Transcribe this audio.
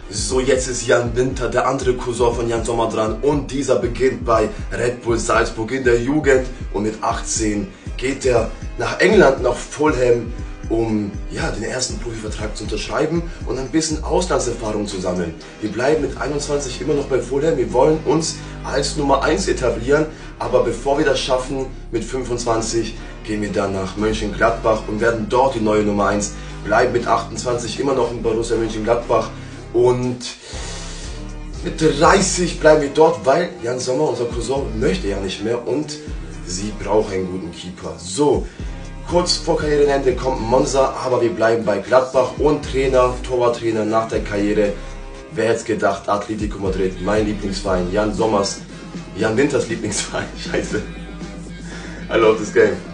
So, jetzt ist Jan Winter, der andere Cousin von Jan Sommer dran, und dieser beginnt bei Red Bull Salzburg in der Jugend und mit 18 geht er nach England, nach Fulham, um den ersten Profivertrag zu unterschreiben und ein bisschen Auslandserfahrung zu sammeln. Wir bleiben mit 21 immer noch bei Fulham, wir wollen uns als Nummer 1 etablieren, aber bevor wir das schaffen, mit 25 gehen wir dann nach Mönchengladbach und werden dort die neue Nummer 1, bleiben mit 28 immer noch in Borussia Mönchengladbach und mit 30 bleiben wir dort, weil Jan Sommer, unser Cousin, möchte ja nicht mehr und sie braucht einen guten Keeper. So, kurz vor Karriereende kommt Monza, aber wir bleiben bei Gladbach und Torwarttrainer nach der Karriere. Wer hätte gedacht, Atletico Madrid, mein Lieblingsverein, Jan Winters Lieblingsverein, scheiße. I love this game.